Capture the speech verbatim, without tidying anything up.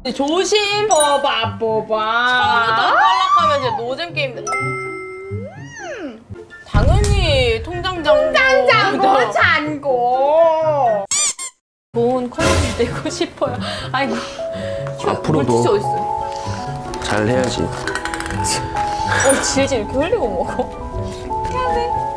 조심. 뽑아 뽑아. 처음부터 탈락하면 이제 노잼 게임. 음. 당연히 통장 잔고. 통장 잔고 잔고. 좋은 퀄리티 되고 싶어요. 아이고. 앞으로도 물티슈 어딨어요? 잘 해야지. 어, 질질 이렇게 흘리고 먹어. 미안해.